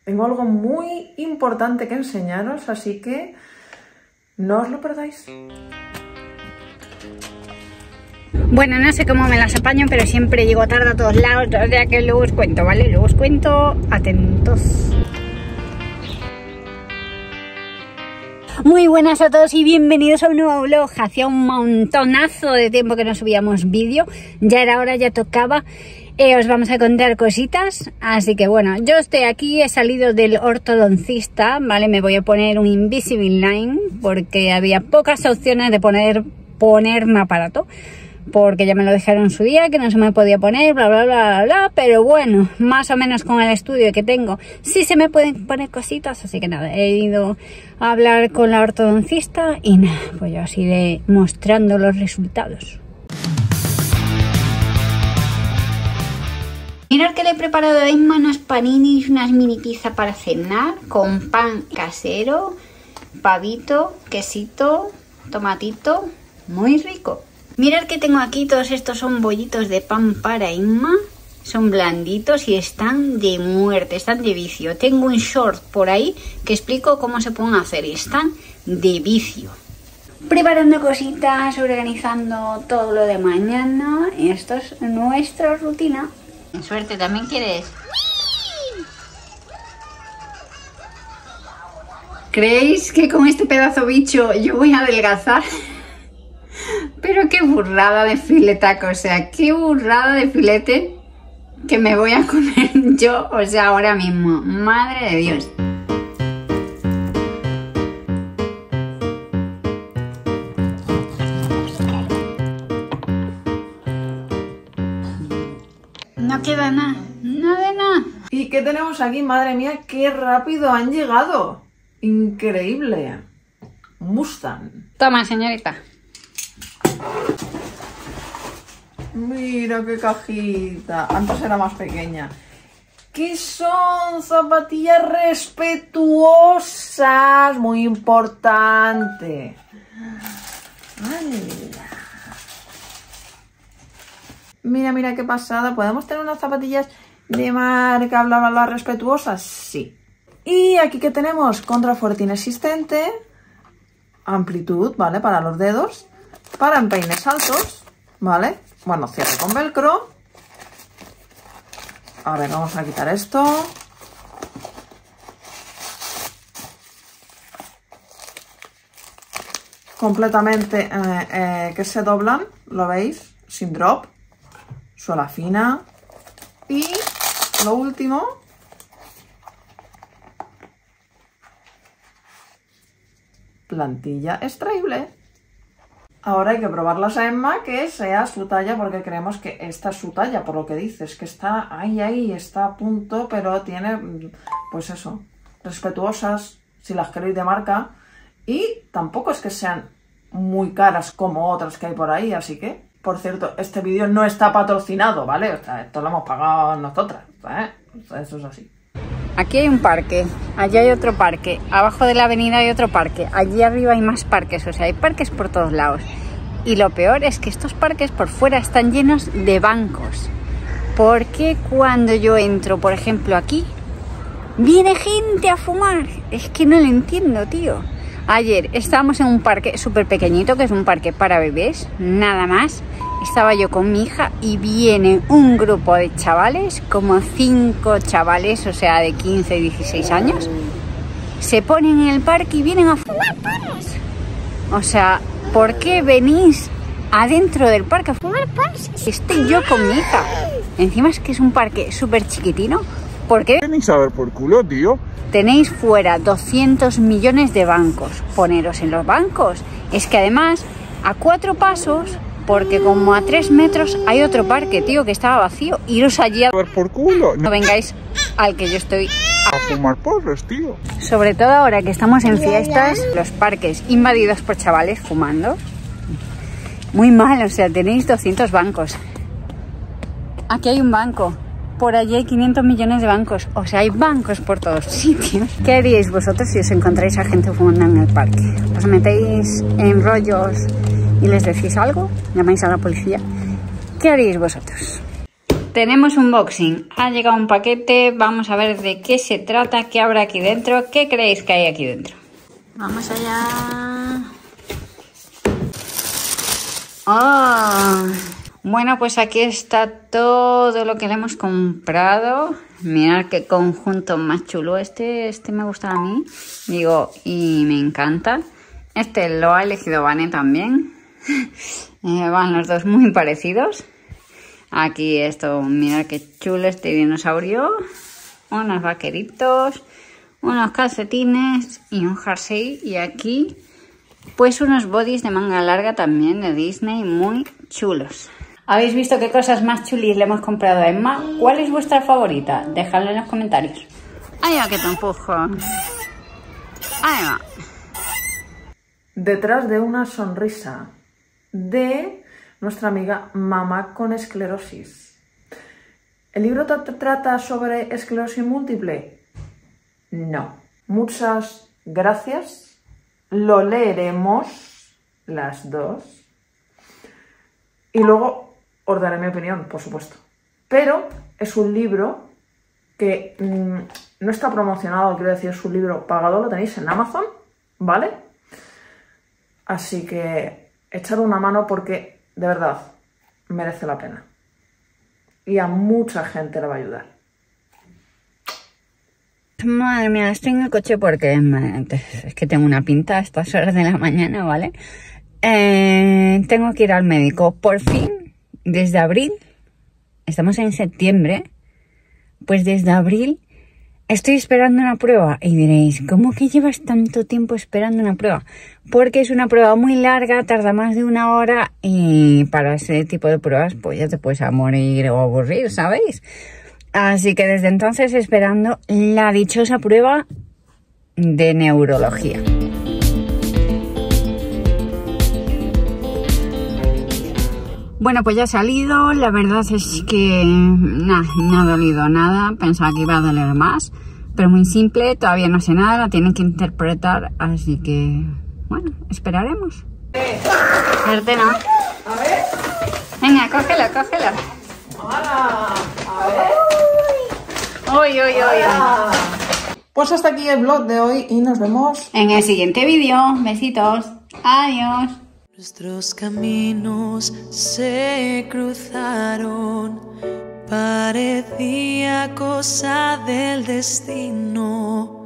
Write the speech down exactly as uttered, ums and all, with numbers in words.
Tengo algo muy importante que enseñaros, así que no os lo perdáis. Bueno, no sé cómo me las apaño, pero siempre llego tarde a todos lados, o sea que luego os cuento, ¿vale? Luego os cuento, atentos. Muy buenas a todos y bienvenidos a un nuevo vlog. Hacía un montonazo de tiempo que no subíamos vídeo, ya era hora, ya tocaba. Eh, os vamos a contar cositas, así que bueno, yo estoy aquí, he salido del ortodoncista, ¿vale? Me voy a poner un Invisalign porque había pocas opciones de poner, ponerme aparato, porque ya me lo dejaron en su día, que no se me podía poner, bla, bla, bla, bla, bla, pero bueno, más o menos con el estudio que tengo, sí se me pueden poner cositas, así que nada, he ido a hablar con la ortodoncista y nada, pues yo os iré mostrando los resultados. Mirad que le he preparado a Emma unos paninis, unas mini pizza para cenar, con pan casero, pavito, quesito, tomatito, muy rico. Mirad que tengo aquí, todos estos son bollitos de pan para Emma, son blanditos y están de muerte, están de vicio. Tengo un short por ahí que explico cómo se pueden hacer y están de vicio. Preparando cositas, organizando todo lo de mañana, y esto es nuestra rutina. Suerte, ¿también quieres? ¿Creéis que con este pedazo bicho yo voy a adelgazar? Pero qué burrada de filetaco, o sea, qué burrada de filete que me voy a comer yo, o sea, ahora mismo. Madre de Dios. No queda nada, nada de nada. ¿Y qué tenemos aquí? Madre mía, qué rápido han llegado. Increíble. Mustang. Toma, señorita. Mira qué cajita. Antes era más pequeña. ¿Qué son? Zapatillas respetuosas. Muy importante. ¡Hala! Mira, mira qué pasada. ¿Podemos tener unas zapatillas de marca, bla, bla, bla, respetuosas? Sí. Y aquí que tenemos contrafuerte inexistente, amplitud, ¿vale? Para los dedos, para empeines altos, ¿vale? Bueno, cierre con velcro. A ver, vamos a quitar esto. Completamente eh, eh, que se doblan, ¿lo veis? Sin drop. Suela fina. Y lo último, plantilla extraíble. Ahora hay que probarlas a Emma que sea su talla, porque creemos que esta es su talla, por lo que dices, que está ahí, ahí, está a punto, pero tiene, pues eso, respetuosas, si las queréis de marca, y tampoco es que sean muy caras como otras que hay por ahí, así que... Por cierto, este vídeo no está patrocinado, ¿vale? O sea, esto lo hemos pagado nosotras, ¿eh? O sea, eso es así. Aquí hay un parque, allí hay otro parque, abajo de la avenida hay otro parque, allí arriba hay más parques, o sea, hay parques por todos lados. Y lo peor es que estos parques por fuera están llenos de bancos. Porque cuando yo entro, por ejemplo, aquí, viene gente a fumar. Es que no lo entiendo, tío. Ayer estábamos en un parque súper pequeñito, que es un parque para bebés, nada más. Estaba yo con mi hija y viene un grupo de chavales, como cinco chavales, o sea, de quince y dieciséis años. Se ponen en el parque y vienen a fumar porros. O sea, ¿por qué venís adentro del parque a fumar porros? Estoy yo con mi hija. Encima es que es un parque súper chiquitino. ¿Por qué? Tenéis a ver por culo, tío. Tenéis fuera doscientos millones de bancos. Poneros en los bancos. Es que además, a cuatro pasos, porque como a tres metros hay otro parque, tío, que estaba vacío. Iros allí a ver por culo. No vengáis al que yo estoy a fumar porros, tío. Sobre todo ahora que estamos en fiestas, los parques invadidos por chavales fumando. Muy mal, o sea, tenéis doscientos bancos. Aquí hay un banco. Por allí hay quinientos millones de bancos. O sea, hay bancos por todos sitios. ¿Qué haríais vosotros si os encontráis a gente fumando en el parque? ¿Os metéis en rollos y les decís algo? ¿Llamáis a la policía? ¿Qué haríais vosotros? Tenemos un unboxing. Ha llegado un paquete. Vamos a ver de qué se trata, qué habrá aquí dentro. ¿Qué creéis que hay aquí dentro? Vamos allá. Oh. Bueno, pues aquí está todo lo que le hemos comprado. Mirad qué conjunto más chulo. Este, este me gusta a mí. Digo, y me encanta. Este lo ha elegido Vane también. Eh, van los dos muy parecidos. Aquí esto, mirad qué chulo este dinosaurio. Unos vaqueritos, unos calcetines y un jersey. Y aquí, pues unos bodys de manga larga también de Disney muy chulos. ¿Habéis visto qué cosas más chulis le hemos comprado a Emma? ¿Cuál es vuestra favorita? Dejadlo en los comentarios. ¡Ahí va que te empujo! ¡Ahí va! Detrás de una sonrisa de nuestra amiga Mamá con esclerosis. ¿El libro trata sobre esclerosis múltiple? No. Muchas gracias. Lo leeremos las dos. Y luego os daré mi opinión, por supuesto. Pero es un libro que mmm, no está promocionado, quiero decir, es un libro pagado, lo tenéis en Amazon, ¿vale? Así que echad una mano porque, de verdad, merece la pena. Y a mucha gente le va a ayudar. Madre mía, estoy en el coche porque es que tengo una pinta a estas horas de la mañana, ¿vale? Eh, tengo que ir al médico. Por fin, desde abril, estamos en septiembre, pues desde abril estoy esperando una prueba. Y diréis, ¿cómo que llevas tanto tiempo esperando una prueba? Porque es una prueba muy larga, tarda más de una hora y para ese tipo de pruebas pues ya te puedes a morir o aburrir, ¿sabéis? Así que desde entonces esperando la dichosa prueba de neurología. Bueno, pues ya ha salido, la verdad es que nada, no ha dolido nada, pensaba que iba a doler más, pero muy simple, todavía no sé nada, la tienen que interpretar, así que, bueno, esperaremos. Verte no. A ver. Venga, cógela, cógela. ¡Hala! A ver. Uy, uy, uy. Pues hasta aquí el vlog de hoy y nos vemos en el siguiente vídeo. Besitos. Adiós. Nuestros caminos se cruzaron, parecía cosa del destino.